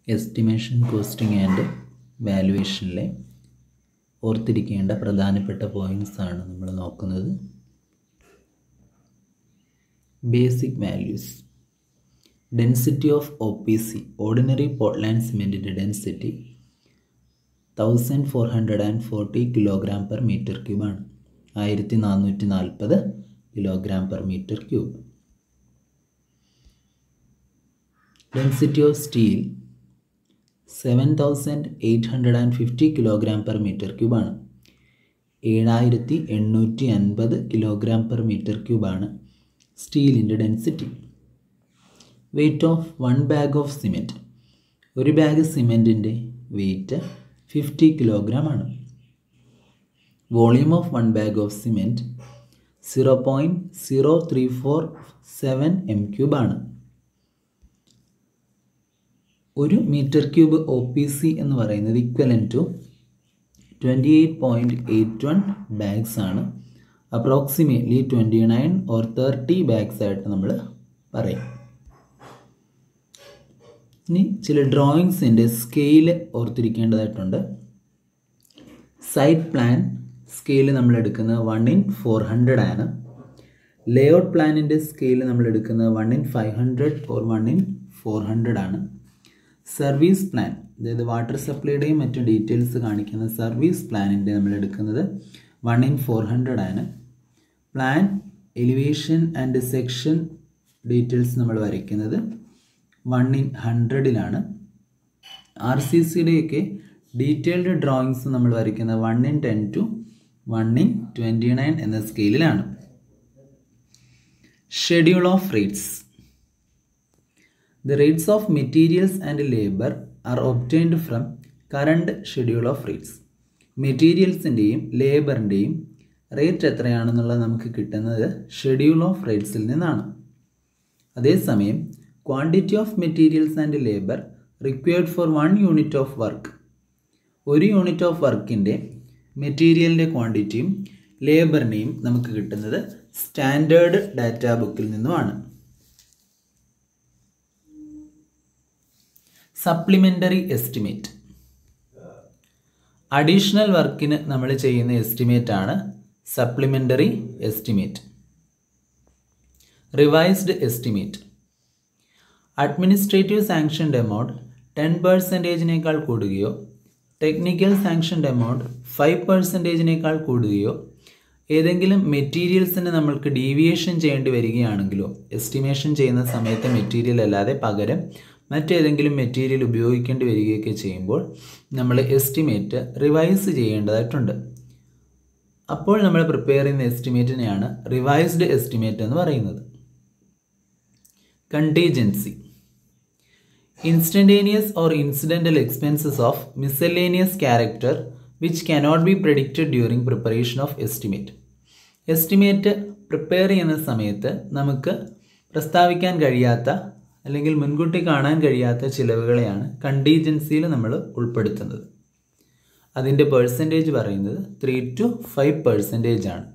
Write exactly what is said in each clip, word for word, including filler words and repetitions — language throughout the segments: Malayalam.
എസ്റ്റിമേഷൻ കോസ്റ്റിംഗ് ആൻഡ് വാലുവേഷനിലെ ഓർത്തിരിക്കേണ്ട പ്രധാനപ്പെട്ട പോയിൻറ്റ്സ് ആണ് നമ്മൾ നോക്കുന്നത്. Basic values. Density of O P C, ordinary Portland സിമെൻറ്റിൻ്റെ density thousand four hundred and forty kilogram per metre ക്യൂബാണ്. ആയിരത്തി നാനൂറ്റി നാൽപ്പത് kilogram per metre cube. Density of steel seven thousand eight hundred and fifty kilogram per metre ക്യൂബാണ്. ഏഴായിരത്തി എണ്ണൂറ്റി അൻപത് കിലോഗ്രാം പെർ മീറ്റർ ക്യൂബാണ് സ്റ്റീലിൻ്റെ density. Weight of one bag of cement, ഒരു ബാഗ് സിമെൻറ്റിൻ്റെ വെയ്റ്റ് ഫിഫ്റ്റി കിലോഗ്രാം ആണ്. Volume of one bag of cement zero point zero three four seven M ക്യൂബാണ്. ഒരു metre cube O P C എന്ന് പറയുന്നത് equal to twenty eight point eight one bags ആണ്. Approximately twenty nine or thirty bags ആയിട്ട് നമ്മൾ പറയും. ഇനി ചില ഡ്രോയിങ്സിൻ്റെ സ്കെയില് ഓർത്തിരിക്കേണ്ടതായിട്ടുണ്ട്. സൈറ്റ് പ്ലാൻ സ്കെയില് നമ്മൾ എടുക്കുന്നത് വൺ ഇൻ ഫോർ ഹൺഡ്രഡ് ആണ്. ലേഔട്ട് പ്ലാനിൻ്റെ സ്കെയില് നമ്മൾ എടുക്കുന്നത് one in five hundred or one in four hundred ആണ്. സർവീസ് പ്ലാൻ, അതായത് വാട്ടർ സപ്ലൈയുടെയും മറ്റു ഡീറ്റെയിൽസ് കാണിക്കുന്ന സർവീസ് പ്ലാനിൻ്റെ നമ്മൾ എടുക്കുന്നത് വൺ ഇൻ ഫോർ ഹൺഡ്രഡ് ആണ്. Plan, elevation and section details നമ്മൾ വരയ്ക്കുന്നത് വൺ ഇൻ ഹൺഡ്രഡിലാണ്. ആർ സി സിയുടെയൊക്കെ ഡീറ്റെയിൽഡ് ഡ്രോയിങ്സ് നമ്മൾ വരയ്ക്കുന്നത് one in ten to one in twenty nine എന്ന സ്കെയിലിലാണ്. Schedule of rates. The rates of materials and labor are obtained from current schedule of rates. മെറ്റീരിയൽസിൻ്റെയും ലേബറിൻ്റെയും റേറ്റ് എത്രയാണെന്നുള്ളത് നമുക്ക് കിട്ടുന്നത് ഷെഡ്യൂൾ ഓഫ് റേറ്റ്സിൽ നിന്നാണ്. അതേസമയം quantity of materials and labour required for one unit of work, ഒരു യൂണിറ്റ് ഓഫ് വർക്കിൻ്റെ മെറ്റീരിയലിൻ്റെ ക്വാണ്ടിറ്റിയും ലേബറിനെയും നമുക്ക് കിട്ടുന്നത് സ്റ്റാൻഡേർഡ് ഡാറ്റാ ബുക്കിൽ നിന്നുമാണ്. Supplementary estimate. അഡീഷണൽ വർക്കിന് നമ്മൾ ചെയ്യുന്ന എസ്റ്റിമേറ്റ് ആണ് supplementary estimate. Revised estimate. Administrative sanctioned amount ten പെർസെൻറ്റേജിനേക്കാൾ കൂടുകയോ ടെക്നിക്കൽ സാങ്ഷൻഡ് എമൗണ്ട് ഫൈവ് പെർസെൻറ്റേജിനേക്കാൾ കൂടുകയോ ഏതെങ്കിലും മെറ്റീരിയൽസിന് നമ്മൾക്ക് ഡീവിയേഷൻ ചെയ്യേണ്ടി വരികയാണെങ്കിലോ എസ്റ്റിമേഷൻ ചെയ്യുന്ന സമയത്ത് മെറ്റീരിയൽ അല്ലാതെ പകരം മറ്റേതെങ്കിലും മെറ്റീരിയൽ ഉപയോഗിക്കേണ്ടി വരികയൊക്കെ ചെയ്യുമ്പോൾ നമ്മൾ എസ്റ്റിമേറ്റ് റിവൈസ് ചെയ്യേണ്ടതായിട്ടുണ്ട്. അപ്പോൾ നമ്മൾ പ്രിപ്പയർ ചെയ്യുന്ന എസ്റ്റിമേറ്റിനെയാണ് റിവൈസ്ഡ് എസ്റ്റിമേറ്റ് എന്ന് പറയുന്നത്. Contingency. Instantaneous or incidental expenses of miscellaneous character which cannot be predicted during preparation of estimate. Estimate prepare ചെയ്യുന്ന സമയത്ത് നമുക്ക് പ്രസ്താവിക്കാൻ കഴിയാത്ത അല്ലെങ്കിൽ മുൻകൂട്ടി കാണാൻ കഴിയാത്ത ചിലവുകളെയാണ് കണ്ടീജൻസിയിൽ നമ്മൾ ഉൾപ്പെടുത്തുന്നത്. അതിൻ്റെ പെർസെൻറ്റേജ് പറയുന്നത് ത്രീ ടു ഫൈവ് പെർസെൻറ്റേജ് ആണ്.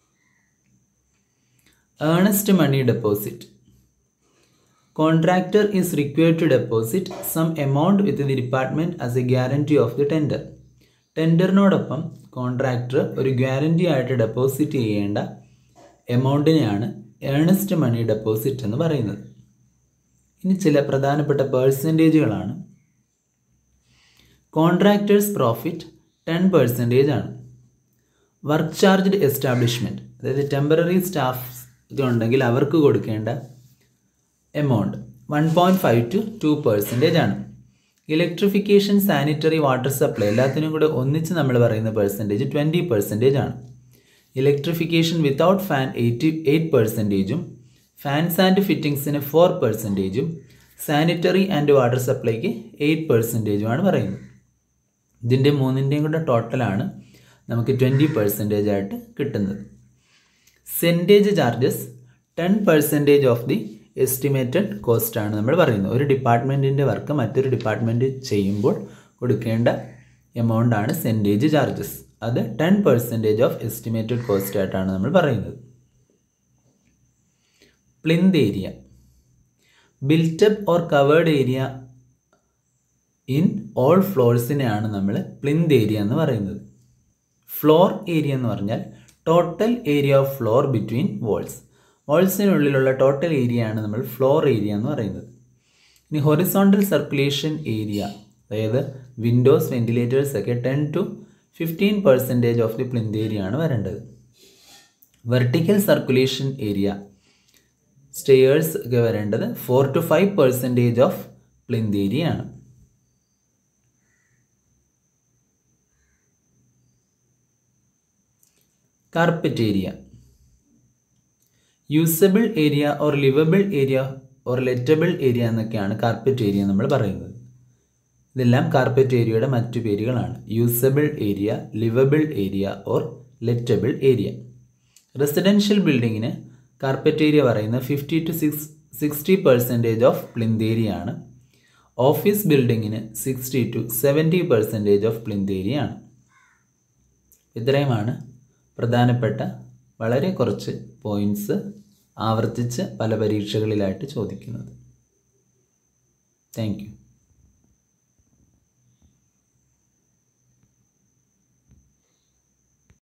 Earnest money deposit. Contractor is required to deposit some amount with the department as a guarantee of the tender. ടെൻഡറിനോടൊപ്പം കോൺട്രാക്ടർ ഒരു ഗ്യാരണ്ടി ആയിട്ട് ഡെപ്പോസിറ്റ് ചെയ്യേണ്ട എമൗണ്ടിനെയാണ് ഏർണസ്റ്റ് മണി ഡെപ്പോസിറ്റ് എന്ന് പറയുന്നത്. ഇനി ചില പ്രധാനപ്പെട്ട പേഴ്സൻറ്റേജുകളാണ്. കോൺട്രാക്ടേഴ്സ് പ്രോഫിറ്റ് ടെൻ പെർസെൻറ്റേജ് ആണ്. വർക്ക് ചാർജ്ഡ് എസ്റ്റാബ്ലിഷ്മെൻറ്റ്, അതായത് ടെമ്പററി സ്റ്റാഫ് ഇതുണ്ടെങ്കിൽ അവർക്ക് കൊടുക്കേണ്ട amount one point five to two percentage ആണ്. ഇലക്ട്രിഫിക്കേഷൻ, സാനിറ്ററി, വാട്ടർ സപ്ലൈ എല്ലാത്തിനും കൂടെ ഒന്നിച്ച് നമ്മൾ പറയുന്ന പെർസെൻറ്റേജ് ട്വൻറ്റി പെർസെൻറ്റേജ് ആണ്. Electrification without fan eighty eight പെർസെൻറ്റേജും ഫാൻസ് ആൻഡ് ഫിറ്റിങ്സിന് ഫോർ പെർസെൻറ്റേജും സാനിറ്ററി ആൻഡ് വാട്ടർ സപ്ലൈക്ക് എയ്റ്റ് പെർസെൻറ്റേജുമാണ് പറയുന്നത്. ഇതിൻ്റെ മൂന്നിൻ്റെയും കൂടെ ടോട്ടലാണ് നമുക്ക് ട്വൻറ്റി പെർസെൻറ്റേജ് ആയിട്ട് കിട്ടുന്നത്. Centage charges ten percentage of the estimated cost ആണ് നമ്മൾ പറയുന്നത്. ഒരു ഡിപ്പാർട്ട്മെൻറ്റിൻ്റെ വർക്ക് മറ്റൊരു ഡിപ്പാർട്ട്മെൻറ്റ് ചെയ്യുമ്പോൾ കൊടുക്കേണ്ട എമൗണ്ട് ആണ് സെൻറ്റേജ് ചാർജസ്. അത് ten percentage of estimated cost ആയിട്ടാണ് നമ്മൾ പറയുന്നത്. plinth area. Built up or covered area in all ഫ്ലോർസിനെയാണ് നമ്മൾ പ്ലിന്ത് ഏരിയ എന്ന് പറയുന്നത്. ഫ്ലോർ ഏരിയ എന്ന് പറഞ്ഞാൽ total area of floor between walls. വാൾസിനുള്ളിലുള്ള ടോട്ടൽ ഏരിയ ആണ് നമ്മൾ ഫ്ലോർ ഏരിയ എന്ന് പറയുന്നത്. ഇനി ഹൊറിസോണ്ടൽ സർക്കുലേഷൻ ഏരിയ, അതായത് വിൻഡോസ് വെന്റിലേറ്റേഴ്സ് ഒക്കെ ten to fifteen percentage of the plinth area ആണ് വരേണ്ടത്. വെർട്ടിക്കൽ സർക്കുലേഷൻ ഏരിയ, സ്റ്റെയേഴ്സ് ഒക്കെ വരേണ്ടത് four to five percentage of plinth area ആണ്. Carpet area, usable area or livable area or lettable area എന്നൊക്കെയാണ് കാർപ്പറ്റ് ഏരിയ നമ്മൾ പറയുന്നത്. ഇതെല്ലാം കാർപ്പറ്റ് ഏരിയയുടെ മറ്റു പേരുകളാണ്. Usable area, livable area or lettable area. Residential ബിൽഡിങ്ങിന് കാർപ്പറ്റ് ഏരിയ പറയുന്നത് fifty to six sixty percentage of plinth area ആണ്. ഓഫീസ് ബിൽഡിങ്ങിന് sixty to seventy percentage of plinth area ആണ്. ഇത്രയുമാണ് പ്രധാനപ്പെട്ട വളരെ കുറച്ച് പോയിൻറ്റ്സ് ആവർത്തിച്ച് പല പരീക്ഷകളിലായിട്ട് ചോദിക്കുന്നത്. Thank U.